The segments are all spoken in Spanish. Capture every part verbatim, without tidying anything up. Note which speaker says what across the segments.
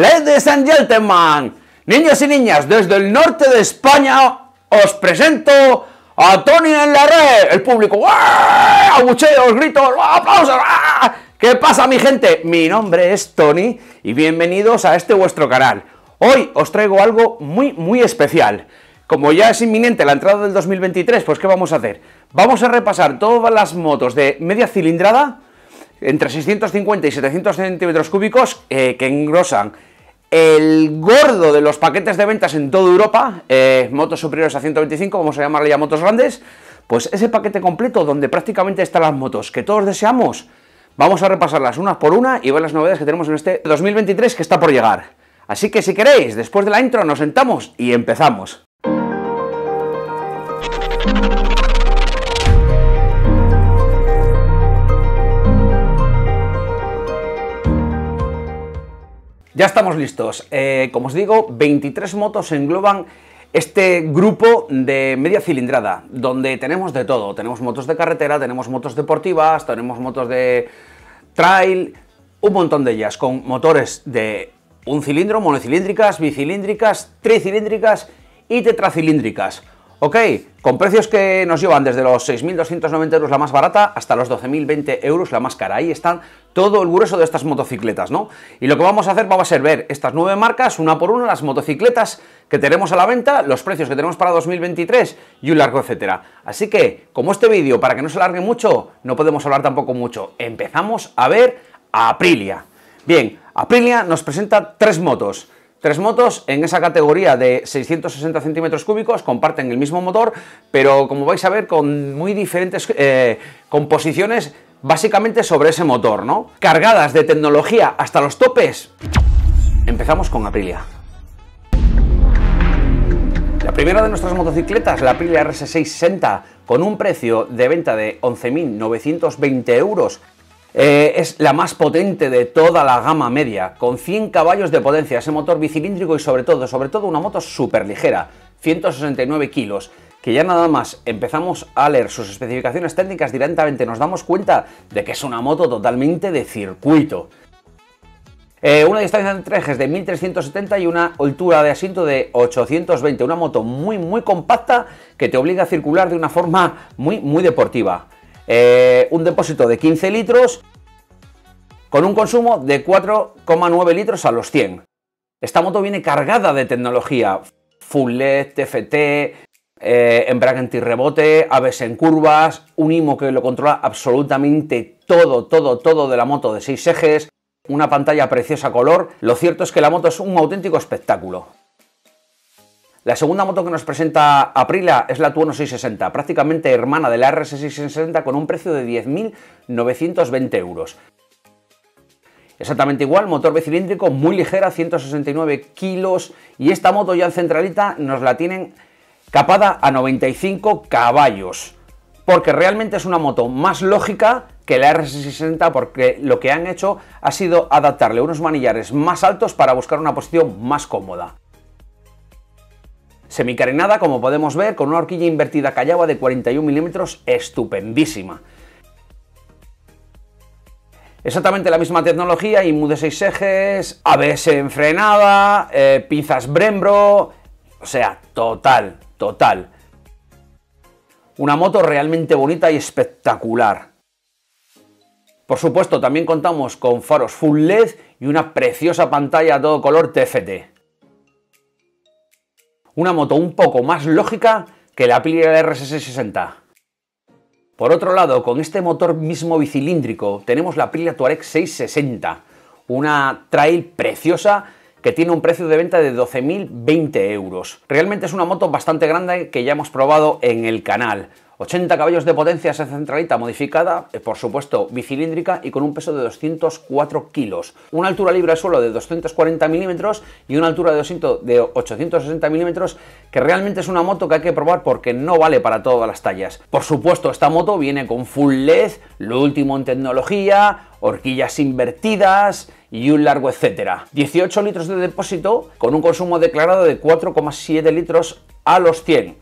Speaker 1: Ladies and gentlemen, niños y niñas, desde el norte de España os presento a Tony en la red. El público, ¡ah! Abucheos, gritos, aplausos. ¡Ah! ¿Qué pasa, mi gente? Mi nombre es Tony y bienvenidos a este vuestro canal. Hoy os traigo algo muy, muy especial. Como ya es inminente la entrada del dos mil veintitrés, pues ¿qué vamos a hacer? Vamos a repasar todas las motos de media cilindrada, entre seiscientos cincuenta y setecientos centímetros cúbicos, eh, que engrosan el gordo de los paquetes de ventas en toda Europa, eh, motos superiores a ciento veinticinco, vamos a llamarle ya motos grandes, pues ese paquete completo donde prácticamente están las motos que todos deseamos. Vamos a repasarlas unas por una y ver las novedades que tenemos en este dos mil veintitrés que está por llegar. Así que si queréis, después de la intro nos sentamos y empezamos. Ya estamos listos. Eh, como os digo, veintitrés motos engloban este grupo de media cilindrada, donde tenemos de todo. Tenemos motos de carretera, tenemos motos deportivas, tenemos motos de trail, un montón de ellas, con motores de un cilindro, monocilíndricas, bicilíndricas, tricilíndricas y tetracilíndricas. Ok, con precios que nos llevan desde los seis mil doscientos noventa euros la más barata hasta los doce mil veinte euros la más cara. Ahí están todo el grueso de estas motocicletas, ¿no? Y lo que vamos a hacer va a ser ver estas nueve marcas, una por una, las motocicletas que tenemos a la venta, los precios que tenemos para dos mil veintitrés y un largo etcétera. Así que, como este vídeo, para que no se alargue mucho, no podemos hablar tampoco mucho. Empezamos a ver a Aprilia. Bien, Aprilia nos presenta tres motos. Tres motos en esa categoría de seiscientos sesenta centímetros cúbicos, comparten el mismo motor, pero como vais a ver con muy diferentes eh, composiciones básicamente sobre ese motor, ¿no? Cargadas de tecnología hasta los topes. Empezamos con Aprilia. La primera de nuestras motocicletas, la Aprilia R S seiscientos sesenta, con un precio de venta de once mil novecientos veinte euros. Eh, es la más potente de toda la gama media, con cien caballos de potencia, ese motor bicilíndrico y sobre todo, sobre todo una moto súper ligera, ciento sesenta y nueve kilos, que ya nada más empezamos a leer sus especificaciones técnicas directamente nos damos cuenta de que es una moto totalmente de circuito. Eh, una distancia entre ejes de mil trescientos setenta y una altura de asiento de ochocientos veinte, una moto muy muy compacta que te obliga a circular de una forma muy muy deportiva. Eh, un depósito de quince litros con un consumo de cuatro coma nueve litros a los cien. Esta moto viene cargada de tecnología, full L E D, T F T, eh, embrague antirrebote, A B S en curvas, un I M O que lo controla absolutamente todo, todo, todo de la moto de seis ejes, una pantalla preciosa color. Lo cierto es que la moto es un auténtico espectáculo. La segunda moto que nos presenta Aprilia es la Tuono seiscientos sesenta, prácticamente hermana de la R S seiscientos sesenta con un precio de diez mil novecientos veinte euros. Exactamente igual, motor bicilíndrico, muy ligera, ciento sesenta y nueve kilos, y esta moto ya en centralita nos la tienen capada a noventa y cinco caballos, porque realmente es una moto más lógica que la R S seiscientos sesenta, porque lo que han hecho ha sido adaptarle unos manillares más altos para buscar una posición más cómoda. Semicarenada, como podemos ver, con una horquilla invertida Cayawa de cuarenta y un milímetros, estupendísima. Exactamente la misma tecnología, I M U de seis ejes, A B S en frenada, eh, pinzas Brembo, o sea, total, total. Una moto realmente bonita y espectacular. Por supuesto, también contamos con faros full L E D y una preciosa pantalla a todo color T F T. Una moto un poco más lógica que la Aprilia R S seiscientos sesenta. Por otro lado, con este motor mismo bicilíndrico, tenemos la Aprilia Touareg seiscientos sesenta, una trail preciosa que tiene un precio de venta de doce mil veinte euros. Realmente es una moto bastante grande que ya hemos probado en el canal. ochenta caballos de potencia, esa centralita modificada, por supuesto bicilíndrica y con un peso de doscientos cuatro kilos. Una altura libre al suelo de doscientos cuarenta milímetros y una altura de asiento de ochocientos sesenta milímetros, que realmente es una moto que hay que probar porque no vale para todas las tallas. Por supuesto, esta moto viene con full L E D, lo último en tecnología, horquillas invertidas y un largo etcétera. dieciocho litros de depósito con un consumo declarado de cuatro coma siete litros a los cien.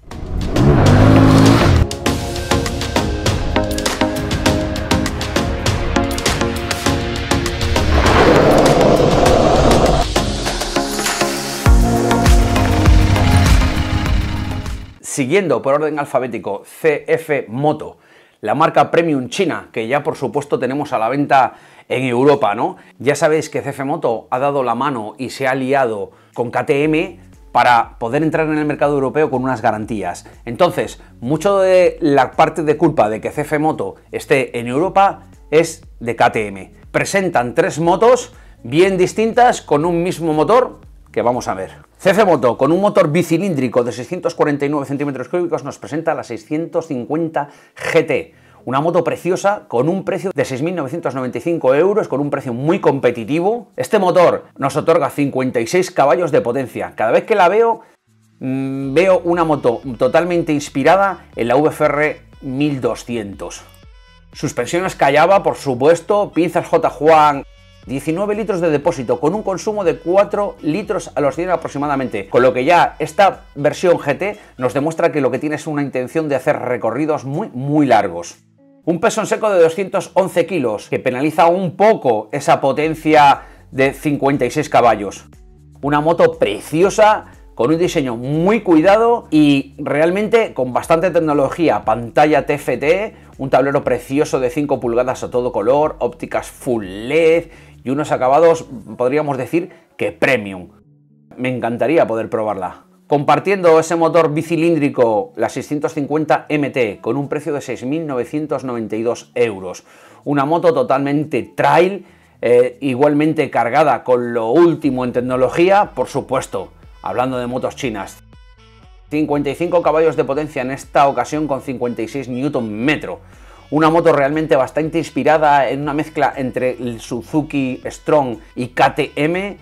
Speaker 1: Siguiendo por orden alfabético, C F Moto, la marca premium china, que ya por supuesto tenemos a la venta en Europa, ¿no? Ya sabéis que C F Moto ha dado la mano y se ha aliado con K T M para poder entrar en el mercado europeo con unas garantías. Entonces, mucho de la parte de culpa de que C F Moto esté en Europa es de K T M. Presentan tres motos bien distintas con un mismo motor que vamos a ver. C F Moto, con un motor bicilíndrico de seiscientos cuarenta y nueve centímetros cúbicos, nos presenta la seiscientos cincuenta G T. Una moto preciosa con un precio de seis mil novecientos noventa y cinco euros, con un precio muy competitivo. Este motor nos otorga cincuenta y seis caballos de potencia. Cada vez que la veo, mmm, veo una moto totalmente inspirada en la V F R mil doscientos. Suspensiones Callaba, por supuesto, pinzas J. Juan, diecinueve litros de depósito, con un consumo de cuatro litros a los cien aproximadamente, con lo que ya esta versión G T nos demuestra que lo que tiene es una intención de hacer recorridos muy, muy largos. Un peso en seco de doscientos once kilos, que penaliza un poco esa potencia de cincuenta y seis caballos. Una moto preciosa, con un diseño muy cuidado y realmente con bastante tecnología. Pantalla T F T, un tablero precioso de cinco pulgadas a todo color, ópticas full L E D y unos acabados, podríamos decir, que premium. Me encantaría poder probarla. Compartiendo ese motor bicilíndrico, la seiscientos cincuenta M T, con un precio de seis mil novecientos noventa y dos euros. Una moto totalmente trail, eh, igualmente cargada con lo último en tecnología, por supuesto, hablando de motos chinas. cincuenta y cinco caballos de potencia en esta ocasión con cincuenta y seis newton metro. Una moto realmente bastante inspirada en una mezcla entre el Suzuki Strong y K T M.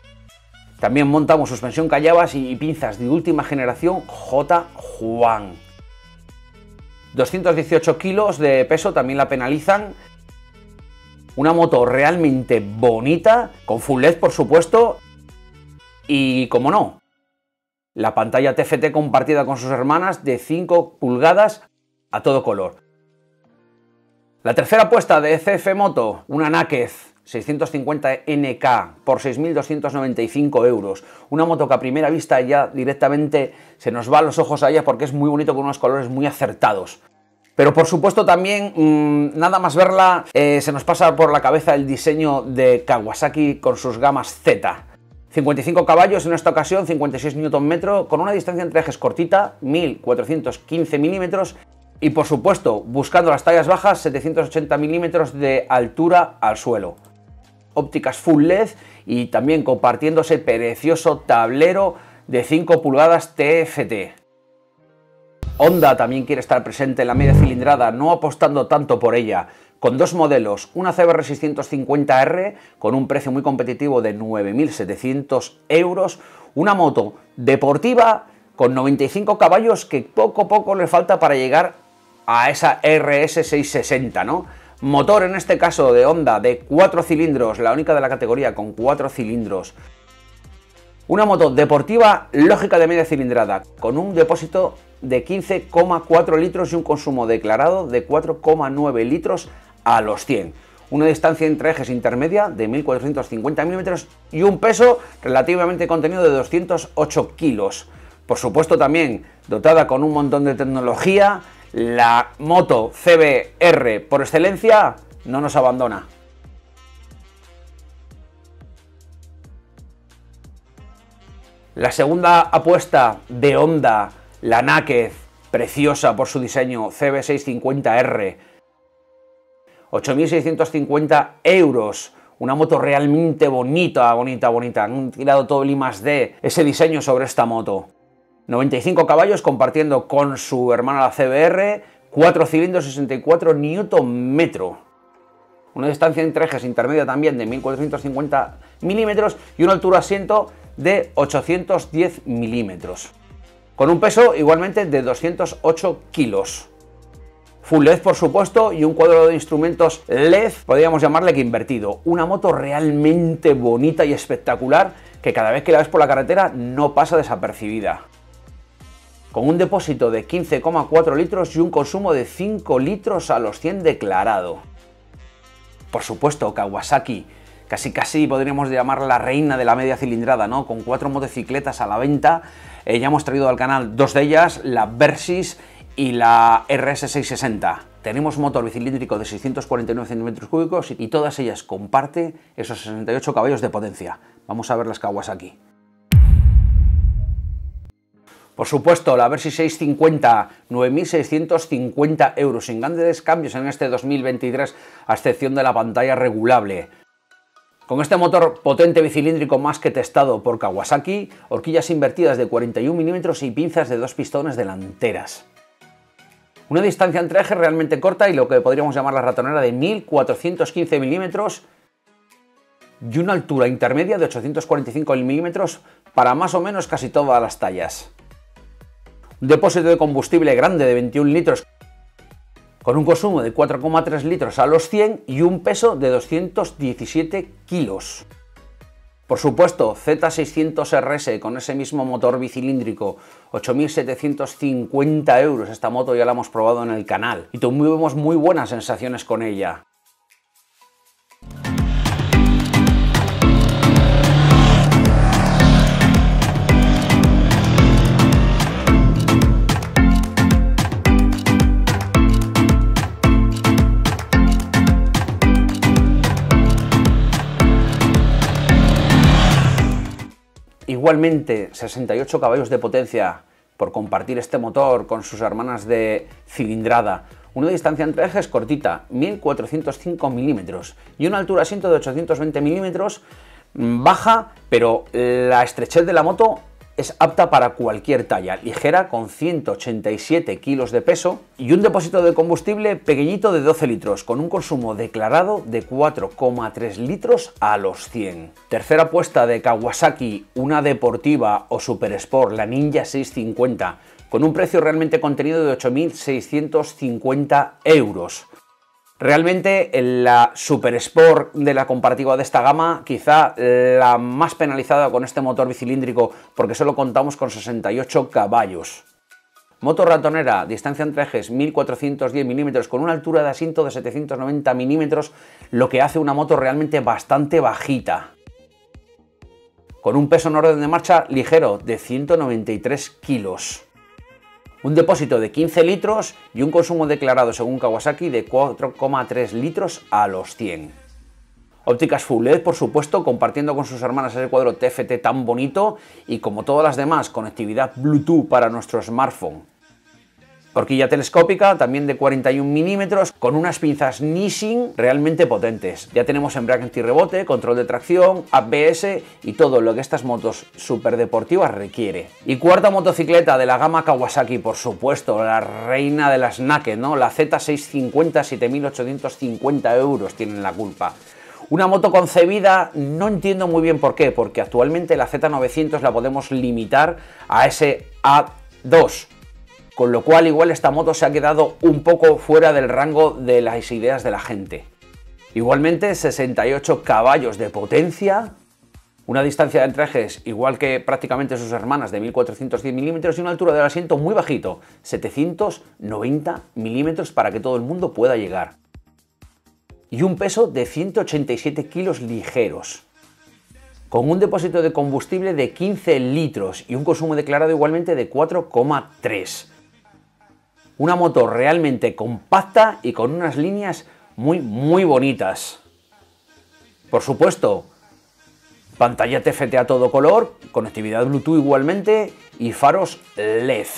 Speaker 1: También montamos suspensión Callabas y pinzas de última generación J. Juan. doscientos dieciocho kilos de peso también la penalizan. Una moto realmente bonita, con full L E D por supuesto. Y como no, la pantalla T F T compartida con sus hermanas de cinco pulgadas a todo color. La tercera apuesta de C F Moto, una Naked seiscientos cincuenta N K por seis mil doscientos noventa y cinco euros. Una moto que a primera vista ya directamente se nos va a los ojos a ella porque es muy bonito, con unos colores muy acertados. Pero por supuesto también, mmm, nada más verla, eh, se nos pasa por la cabeza el diseño de Kawasaki con sus gamas Z. cincuenta y cinco caballos en esta ocasión, cincuenta y seis newton metro, con una distancia entre ejes cortita, mil cuatrocientos quince milímetros, y por supuesto, buscando las tallas bajas, setecientos ochenta milímetros de altura al suelo. Ópticas full L E D y también compartiéndose precioso tablero de cinco pulgadas T F T. Honda también quiere estar presente en la media cilindrada, no apostando tanto por ella, con dos modelos, una C B R seiscientos cincuenta R con un precio muy competitivo de nueve mil setecientos euros, una moto deportiva con noventa y cinco caballos que poco a poco le falta para llegar a esa R S seiscientos sesenta, ¿no? Motor en este caso de Honda de cuatro cilindros, la única de la categoría con cuatro cilindros. Una moto deportiva lógica de media cilindrada, con un depósito de quince coma cuatro litros y un consumo declarado de cuatro coma nueve litros a los cien. Una distancia entre ejes intermedia de mil cuatrocientos cincuenta milímetros y un peso relativamente contenido de doscientos ocho kilos. Por supuesto también dotada con un montón de tecnología, la moto C B R por excelencia no nos abandona. La segunda apuesta de Honda, la Naked, preciosa por su diseño, C B seiscientos cincuenta R, ocho mil seiscientos cincuenta euros. Una moto realmente bonita, bonita, bonita. Han tirado todo el I más D, ese diseño sobre esta moto. noventa y cinco caballos compartiendo con su hermana la C B R, cuatro cilindros, sesenta y cuatro newton metro. Una distancia entre ejes intermedia también de mil cuatrocientos cincuenta milímetros y una altura asiento de ochocientos diez milímetros. Con un peso igualmente de doscientos ocho kilos. Full L E D por supuesto y un cuadro de instrumentos L E D, podríamos llamarle que invertido. Una moto realmente bonita y espectacular que cada vez que la ves por la carretera no pasa desapercibida. Con un depósito de quince coma cuatro litros y un consumo de cinco litros a los cien declarado. Por supuesto, Kawasaki casi casi podríamos llamarla la reina de la media cilindrada, ¿no? Con cuatro motocicletas a la venta. Eh, ya hemos traído al canal dos de ellas, la Versys y la R S seiscientos sesenta. Tenemos motor bicilíndrico de seiscientos cuarenta y nueve centímetros cúbicos y todas ellas comparten esos sesenta y ocho caballos de potencia. Vamos a ver las Kawasaki. Por supuesto, la Versys seiscientos cincuenta, nueve mil seiscientos cincuenta euros, sin grandes cambios en este dos mil veintitrés, a excepción de la pantalla regulable. Con este motor potente bicilíndrico más que testado por Kawasaki, horquillas invertidas de cuarenta y un milímetros y pinzas de dos pistones delanteras. Una distancia entre ejes realmente corta y lo que podríamos llamar la ratonera de mil cuatrocientos quince milímetros y una altura intermedia de ochocientos cuarenta y cinco milímetros para más o menos casi todas las tallas. Un depósito de combustible grande de veintiún litros con un consumo de cuatro coma tres litros a los cien y un peso de doscientos diecisiete kilos. Por supuesto, Z seiscientos R S con ese mismo motor bicilíndrico, ocho mil setecientos cincuenta euros. Esta moto ya la hemos probado en el canal y tuvimos muy buenas sensaciones con ella. Igualmente, sesenta y ocho caballos de potencia por compartir este motor con sus hermanas de cilindrada. Una distancia entre ejes cortita, mil cuatrocientos cinco milímetros y una altura de asiento de ochocientos veinte milímetros, baja, pero la estrechez de la moto es apta para cualquier talla, ligera con ciento ochenta y siete kilos de peso y un depósito de combustible pequeñito de doce litros, con un consumo declarado de cuatro coma tres litros a los cien. Tercera apuesta de Kawasaki, una deportiva o super sport, la Ninja seiscientos cincuenta, con un precio realmente contenido de ocho mil seiscientos cincuenta euros. Realmente la Super Sport de la comparativa de esta gama, quizá la más penalizada con este motor bicilíndrico porque solo contamos con sesenta y ocho caballos. Motor ratonera, distancia entre ejes mil cuatrocientos diez milímetros con una altura de asiento de setecientos noventa milímetros, lo que hace una moto realmente bastante bajita. Con un peso en orden de marcha ligero de ciento noventa y tres kilos. Un depósito de quince litros y un consumo declarado según Kawasaki de cuatro coma tres litros a los cien. Ópticas Full L E D, por supuesto, compartiendo con sus hermanas ese cuadro T F T tan bonito y, como todas las demás, conectividad Bluetooth para nuestro smartphone. Horquilla telescópica, también de cuarenta y un milímetros, con unas pinzas Nissin realmente potentes. Ya tenemos embrague antirrebote, control de tracción, A B S y todo lo que estas motos superdeportivas requiere. Y cuarta motocicleta de la gama Kawasaki, por supuesto, la reina de las naked, ¿no? La Z seiscientos cincuenta, siete mil ochocientos cincuenta euros tienen la culpa. Una moto concebida, no entiendo muy bien por qué, porque actualmente la Z novecientos la podemos limitar a ese A dos. Con lo cual igual esta moto se ha quedado un poco fuera del rango de las ideas de la gente. Igualmente sesenta y ocho caballos de potencia, una distancia entre ejes igual que prácticamente sus hermanas de mil cuatrocientos diez milímetros y una altura del asiento muy bajito, setecientos noventa milímetros para que todo el mundo pueda llegar. Y un peso de ciento ochenta y siete kilos ligeros. Con un depósito de combustible de quince litros y un consumo declarado igualmente de cuatro coma tres. Una moto realmente compacta y con unas líneas muy muy bonitas. Por supuesto, pantalla T F T a todo color, conectividad Bluetooth igualmente y faros L E D.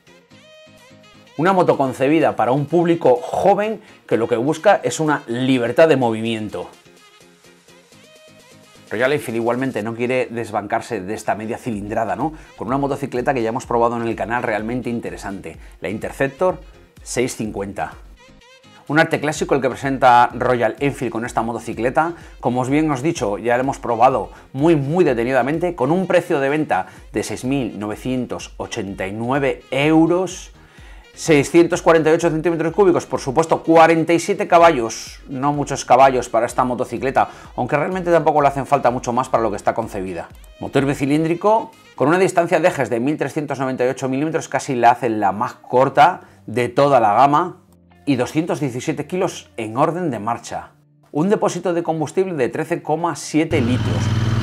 Speaker 1: Una moto concebida para un público joven que lo que busca es una libertad de movimiento. Royal Enfield igualmente no quiere desbancarse de esta media cilindrada, ¿no? Con una motocicleta que ya hemos probado en el canal realmente interesante, la Interceptor seiscientos cincuenta. Un arte clásico el que presenta Royal Enfield con esta motocicleta, como os bien os he dicho, ya lo hemos probado muy muy detenidamente, con un precio de venta de seis mil novecientos ochenta y nueve euros, seiscientos cuarenta y ocho centímetros cúbicos, por supuesto cuarenta y siete caballos, no muchos caballos para esta motocicleta, aunque realmente tampoco le hacen falta mucho más para lo que está concebida. Motor bicilíndrico con una distancia de ejes de mil trescientos noventa y ocho milímetros, casi la hacen la más corta de toda la gama, y doscientos diecisiete kilos en orden de marcha. un depósito de combustible de trece coma siete litros,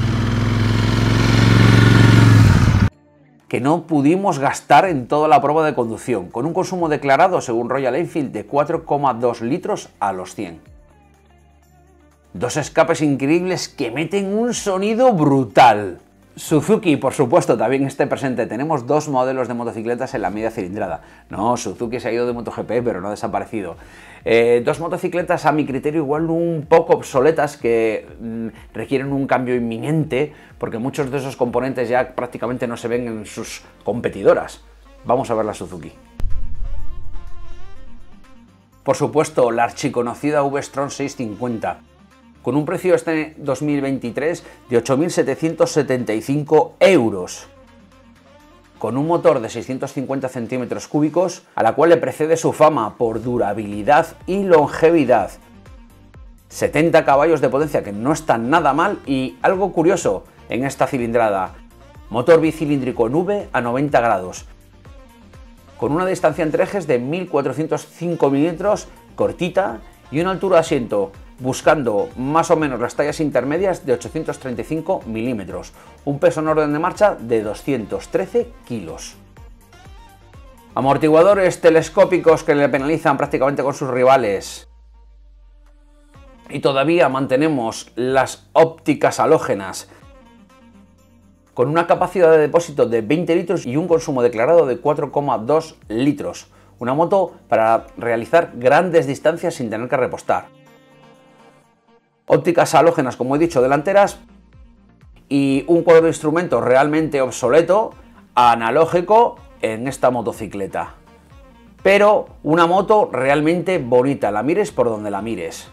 Speaker 1: que no pudimos gastar en toda la prueba de conducción, con un consumo declarado según Royal Enfield de cuatro coma dos litros a los cien. Dos escapes increíbles que meten un sonido brutal. Suzuki, por supuesto, también esté presente. Tenemos dos modelos de motocicletas en la media cilindrada. No, Suzuki se ha ido de MotoGP, pero no ha desaparecido. Eh, dos motocicletas, a mi criterio, igual un poco obsoletas, que mm, requieren un cambio inminente, porque muchos de esos componentes ya prácticamente no se ven en sus competidoras. Vamos a ver la Suzuki. Por supuesto, la archiconocida V-Strom seiscientos cincuenta. Con un precio este dos mil veintitrés de ocho mil setecientos setenta y cinco euros, con un motor de seiscientos cincuenta centímetros cúbicos, a la cual le precede su fama por durabilidad y longevidad. setenta caballos de potencia, que no está nada mal, y algo curioso en esta cilindrada, motor bicilíndrico en V a noventa grados, con una distancia entre ejes de mil cuatrocientos cinco milímetros, cortita, y una altura de asiento buscando más o menos las tallas intermedias de ochocientos treinta y cinco milímetros, un peso en orden de marcha de doscientos trece kilos. Amortiguadores telescópicos que le penalizan prácticamente con sus rivales. Y todavía mantenemos las ópticas halógenas, con una capacidad de depósito de veinte litros y un consumo declarado de cuatro coma dos litros. Una moto para realizar grandes distancias sin tener que repostar. Ópticas halógenas, como he dicho, delanteras, y un cuadro de instrumentos realmente obsoleto, analógico, en esta motocicleta. Pero una moto realmente bonita, la mires por donde la mires.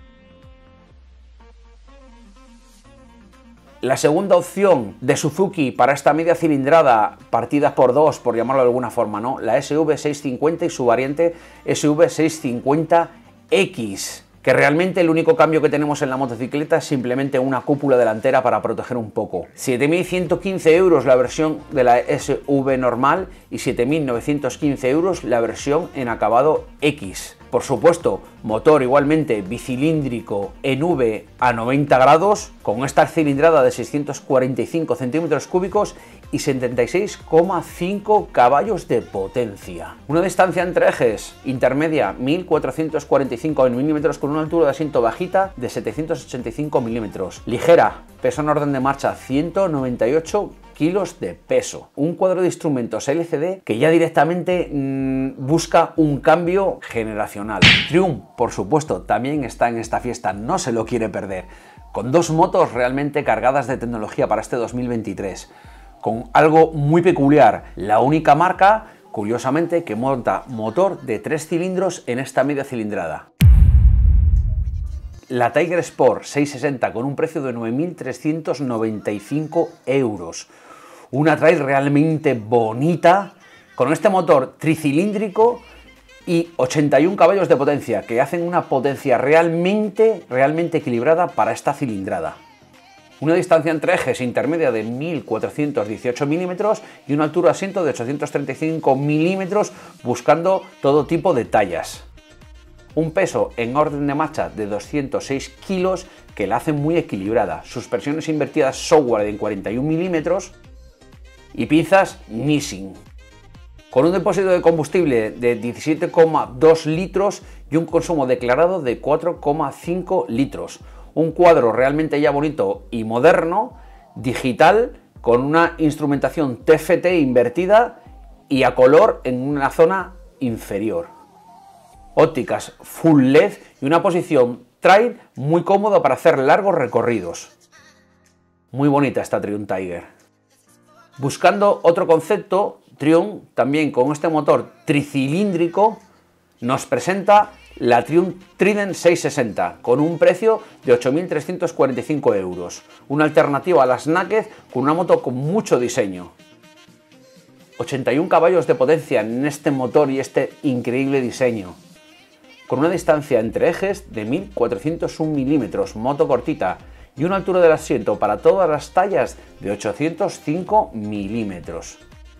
Speaker 1: La segunda opción de Suzuki para esta media cilindrada partida por dos, por llamarlo de alguna forma, ¿no? La S V seiscientos cincuenta y su variante S V seiscientos cincuenta X. Que realmente el único cambio que tenemos en la motocicleta es simplemente una cúpula delantera para proteger un poco. siete mil ciento quince euros la versión de la S V normal y siete mil novecientos quince euros la versión en acabado X. Por supuesto, motor igualmente bicilíndrico en V a noventa grados, con esta cilindrada de seiscientos cuarenta y cinco centímetros cúbicos y setenta y seis coma cinco caballos de potencia. Una distancia entre ejes intermedia mil cuatrocientos cuarenta y cinco milímetros, con una altura de asiento bajita de setecientos ochenta y cinco milímetros. Ligera, peso en orden de marcha ciento noventa y ocho kilos de peso. Un cuadro de instrumentos L C D que ya directamente mmm, busca un cambio generacional. Triumph, por supuesto, también está en esta fiesta, no se lo quiere perder, con dos motos realmente cargadas de tecnología para este dos mil veintitrés, con algo muy peculiar, la única marca, curiosamente, que monta motor de tres cilindros en esta media cilindrada. La Tiger Sport seiscientos sesenta, con un precio de nueve mil trescientos noventa y cinco euros. Una trail realmente bonita, con este motor tricilíndrico y ochenta y un caballos de potencia, que hacen una potencia realmente, realmente equilibrada para esta cilindrada. Una distancia entre ejes intermedia de mil cuatrocientos dieciocho milímetros y una altura de asiento de ochocientos treinta y cinco milímetros, buscando todo tipo de tallas. Un peso en orden de marcha de doscientos seis kilos, que la hace muy equilibrada. Suspensiones invertidas Shockwave en cuarenta y un milímetros y pinzas Nissin. Con un depósito de combustible de diecisiete coma dos litros y un consumo declarado de cuatro coma cinco litros. Un cuadro realmente ya bonito y moderno, digital, con una instrumentación T F T invertida y a color en una zona inferior. Ópticas full L E D y una posición trail muy cómoda para hacer largos recorridos. Muy bonita esta Triumph Tiger. Buscando otro concepto, Triumph, también con este motor tricilíndrico, nos presenta la Triumph Trident seiscientos sesenta, con un precio de ocho mil trescientos cuarenta y cinco euros. Una alternativa a las Naked, con una moto con mucho diseño. ochenta y un caballos de potencia en este motor y este increíble diseño. Con una distancia entre ejes de mil cuatrocientos un milímetros, moto cortita, y una altura del asiento para todas las tallas de ochocientos cinco milímetros.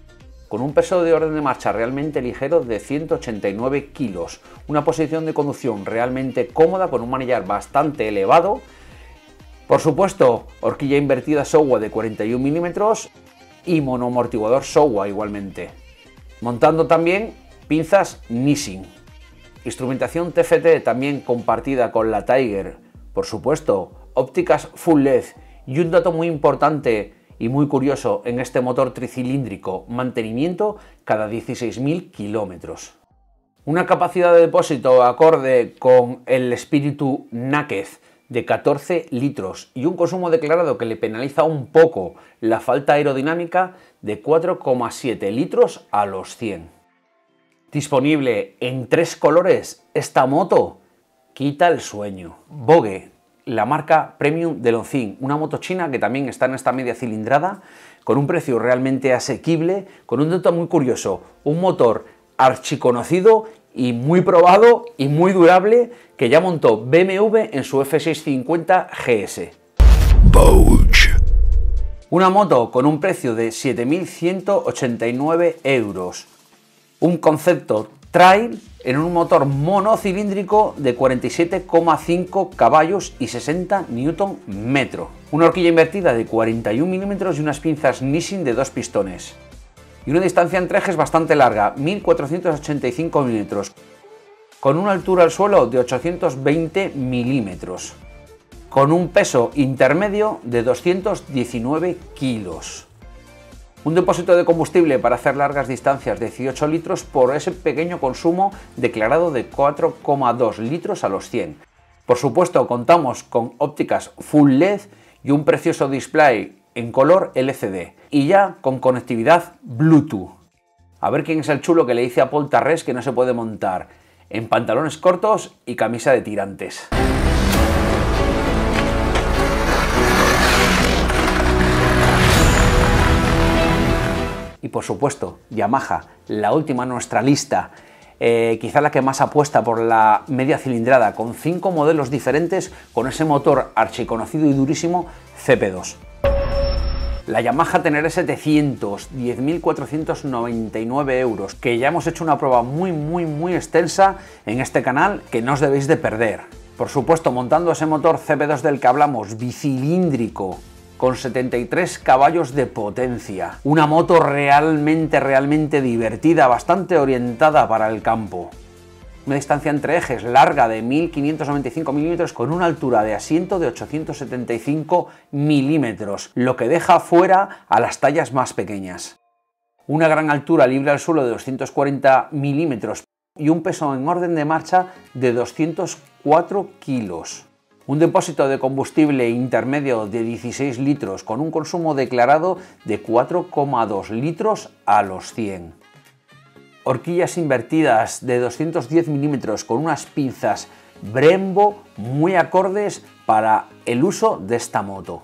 Speaker 1: con un peso de orden de marcha realmente ligero de ciento ochenta y nueve kilos, una posición de conducción realmente cómoda con un manillar bastante elevado, por supuesto horquilla invertida Showa de cuarenta y un milímetros y monoamortiguador Showa igualmente, montando también pinzas Nissin, instrumentación T F T también compartida con la Tiger, por supuesto ópticas Full L E D y un dato muy importante y muy curioso en este motor tricilíndrico, mantenimiento cada dieciséis mil kilómetros. Una capacidad de depósito acorde con el espíritu Naked de catorce litros y un consumo declarado que le penaliza un poco la falta aerodinámica de cuatro coma siete litros a los cien. Disponible en tres colores, esta moto quita el sueño. Vogue, la marca Premium de Longines, una moto china que también está en esta media cilindrada, con un precio realmente asequible, con un dato muy curioso, un motor archiconocido y muy probado y muy durable que ya montó B M W en su F seiscientos cincuenta G S. Vogue. Una moto con un precio de siete mil ciento ochenta y nueve euros. Un concepto trail en un motor monocilíndrico de cuarenta y siete coma cinco caballos y sesenta newton metro. Una horquilla invertida de cuarenta y un milímetros y unas pinzas Nissin de dos pistones. Y una distancia entre ejes bastante larga, mil cuatrocientos ochenta y cinco milímetros, con una altura al suelo de ochocientos veinte milímetros, con un peso intermedio de doscientos diecinueve kilos. Un depósito de combustible para hacer largas distancias de dieciocho litros por ese pequeño consumo declarado de cuatro coma dos litros a los cien. Por supuesto, contamos con ópticas Full L E D y un precioso display en color L C D y ya con conectividad Bluetooth. A ver quién es el chulo que le dice a Paul Tarrés que no se puede montar en pantalones cortos y camisa de tirantes. Y por supuesto, Yamaha, la última en nuestra lista, eh, quizá la que más apuesta por la media cilindrada, con cinco modelos diferentes con ese motor archiconocido y durísimo C P dos. La Yamaha Tenere setecientos, diez mil cuatrocientos noventa y nueve euros, que ya hemos hecho una prueba muy muy muy extensa en este canal que no os debéis de perder. Por supuesto, montando ese motor C P dos del que hablamos, bicilíndrico, con setenta y tres caballos de potencia. Una moto realmente, realmente divertida, bastante orientada para el campo. Una distancia entre ejes larga de mil quinientos noventa y cinco milímetros con una altura de asiento de ochocientos setenta y cinco milímetros, lo que deja fuera a las tallas más pequeñas. Una gran altura libre al suelo de doscientos cuarenta milímetros y un peso en orden de marcha de doscientos cuatro kilos. Un depósito de combustible intermedio de dieciséis litros con un consumo declarado de cuatro coma dos litros a los cien. Horquillas invertidas de doscientos diez milímetros con unas pinzas Brembo muy acordes para el uso de esta moto.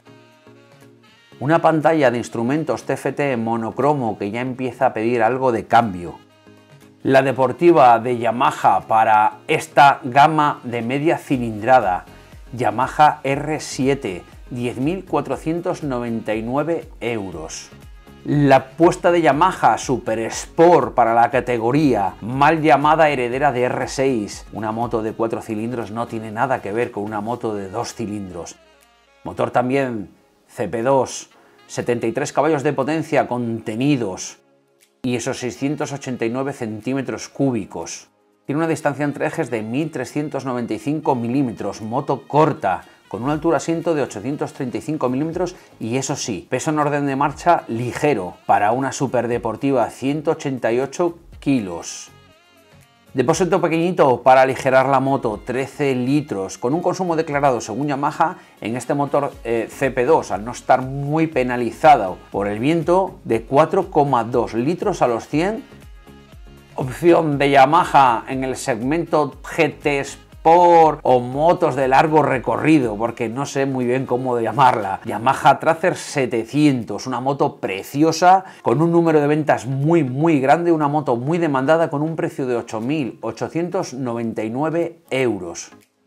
Speaker 1: Una pantalla de instrumentos T F T monocromo que ya empieza a pedir algo de cambio. La deportiva de Yamaha para esta gama de media cilindrada, Yamaha R siete, diez mil cuatrocientos noventa y nueve euros. La apuesta de Yamaha Super Sport para la categoría, mal llamada heredera de R seis. Una moto de cuatro cilindros no tiene nada que ver con una moto de dos cilindros. Motor también C P dos, setenta y tres caballos de potencia contenidos y esos seiscientos ochenta y nueve centímetros cúbicos. Tiene una distancia entre ejes de mil trescientos noventa y cinco milímetros, moto corta, con una altura asiento de ochocientos treinta y cinco milímetros y eso sí, peso en orden de marcha ligero para una superdeportiva, ciento ochenta y ocho kilos. Depósito pequeñito para aligerar la moto, trece litros, con un consumo declarado según Yamaha en este motor eh, C P dos, al no estar muy penalizado por el viento, de cuatro coma dos litros a los cien. Opción de Yamaha en el segmento G T Sport o motos de largo recorrido, porque no sé muy bien cómo llamarla. Yamaha Tracer setecientos, una moto preciosa, con un número de ventas muy muy grande, una moto muy demandada con un precio de ocho mil ochocientos noventa y nueve euros.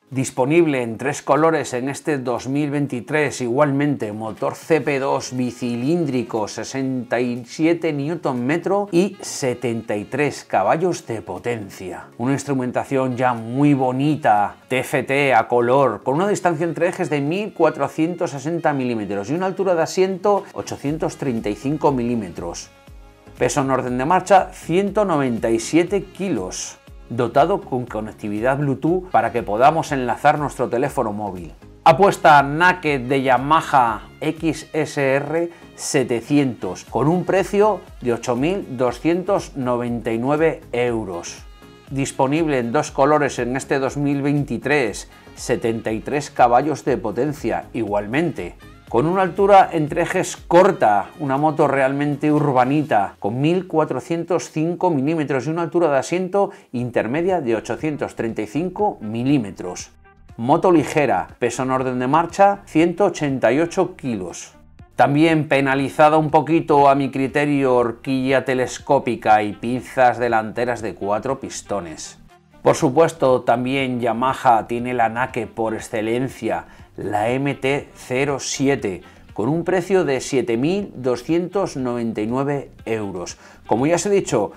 Speaker 1: Disponible en tres colores en este dos mil veintitrés, igualmente motor C P dos bicilíndrico, sesenta y siete newton metro y setenta y tres caballos de potencia. Una instrumentación ya muy bonita, T F T a color, con una distancia entre ejes de mil cuatrocientos sesenta milímetros y una altura de asiento ochocientos treinta y cinco milímetros. Peso en orden de marcha ciento noventa y siete kilos. Dotado con conectividad Bluetooth para que podamos enlazar nuestro teléfono móvil. Apuesta Naked de Yamaha X S R setecientos con un precio de ocho mil doscientos noventa y nueve euros. Disponible en dos colores en este dos mil veintitrés, setenta y tres caballos de potencia igualmente. Con una altura entre ejes corta, una moto realmente urbanita, con mil cuatrocientos cinco milímetros y una altura de asiento intermedia de ochocientos treinta y cinco milímetros. Moto ligera, peso en orden de marcha ciento ochenta y ocho kilos. También penalizada un poquito a mi criterio, horquilla telescópica y pinzas delanteras de cuatro pistones. Por supuesto, también Yamaha tiene la Naked por excelencia, la M T cero siete, con un precio de siete mil doscientos noventa y nueve euros. Como ya os he dicho,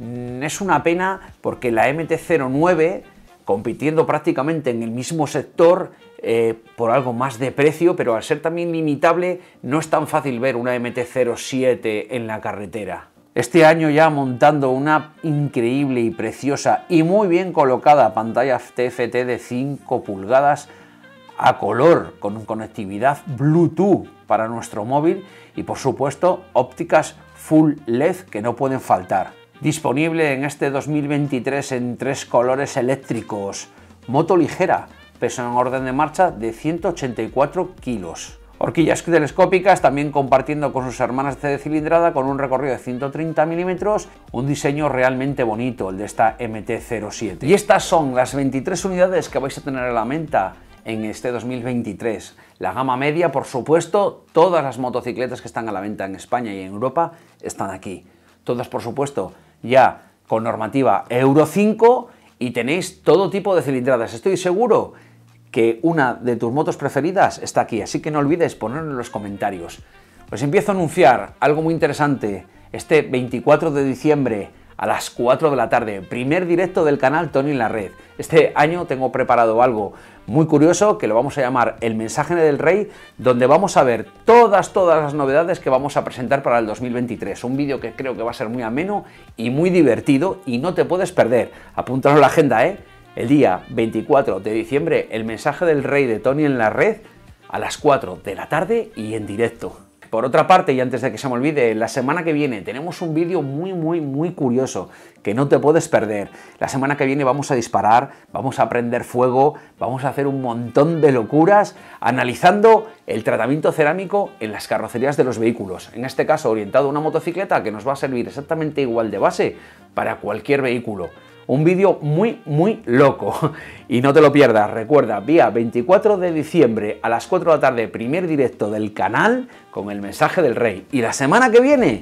Speaker 1: es una pena porque la M T cero nueve, compitiendo prácticamente en el mismo sector, eh, por algo más de precio, pero al ser también limitable, no es tan fácil ver una M T cero siete en la carretera. Este año ya montando una increíble y preciosa y muy bien colocada pantalla T F T de cinco pulgadas a color, con conectividad Bluetooth para nuestro móvil y por supuesto ópticas Full L E D que no pueden faltar. Disponible en este dos mil veintitrés en tres colores eléctricos. Moto ligera, peso en orden de marcha de ciento ochenta y cuatro kilos. Horquillas telescópicas también compartiendo con sus hermanas de cilindrada con un recorrido de ciento treinta milímetros, un diseño realmente bonito el de esta M T cero siete. Y estas son las veintitrés unidades que vais a tener a la venta en este dos mil veintitrés. La gama media, por supuesto, todas las motocicletas que están a la venta en España y en Europa están aquí. Todas, por supuesto, ya con normativa Euro cinco y tenéis todo tipo de cilindradas. Estoy seguro que una de tus motos preferidas está aquí, así que no olvides ponerlo en los comentarios. Os empiezo a anunciar algo muy interesante. Este veinticuatro de diciembre a las cuatro de la tarde, primer directo del canal Tony en la Red. Este año tengo preparado algo muy curioso que lo vamos a llamar El Mensaje del Rey, donde vamos a ver todas, todas las novedades que vamos a presentar para el dos mil veintitrés. Un vídeo que creo que va a ser muy ameno y muy divertido y no te puedes perder. Apúntalo en la agenda, ¿eh? El día veinticuatro de diciembre, El Mensaje del Rey de Tony en la Red a las cuatro de la tarde y en directo. Por otra parte, y antes de que se me olvide, la semana que viene tenemos un vídeo muy, muy, muy curioso que no te puedes perder. La semana que viene vamos a disparar, vamos a prender fuego, vamos a hacer un montón de locuras analizando el tratamiento cerámico en las carrocerías de los vehículos. En este caso, orientado a una motocicleta que nos va a servir exactamente igual de base para cualquier vehículo. Un vídeo muy, muy loco. Y no te lo pierdas, recuerda, día veinticuatro de diciembre a las cuatro de la tarde, primer directo del canal con El Mensaje del Rey. Y la semana que viene,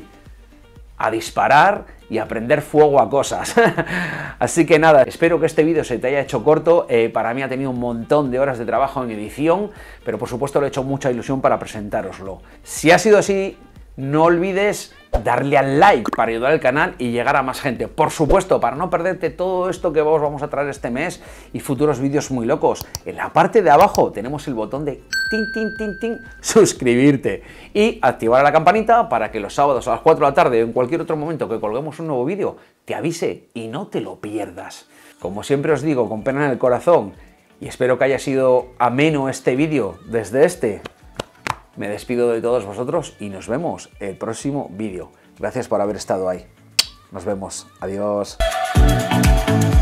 Speaker 1: a disparar y a prender fuego a cosas. Así que nada, espero que este vídeo se te haya hecho corto. Eh, para mí ha tenido un montón de horas de trabajo en edición, pero por supuesto le he hecho mucha ilusión para presentároslo. Si ha sido así, no olvides darle al like para ayudar al canal y llegar a más gente. Por supuesto, para no perderte todo esto que vos vamos a traer este mes y futuros vídeos muy locos. En la parte de abajo tenemos el botón de tin, tin, tin, tin, suscribirte y activar la campanita para que los sábados a las cuatro de la tarde o en cualquier otro momento que colguemos un nuevo vídeo te avise y no te lo pierdas. Como siempre os digo, con pena en el corazón, y espero que haya sido ameno este vídeo desde este, me despido de todos vosotros y nos vemos el próximo vídeo. Gracias por haber estado ahí. Nos vemos. Adiós.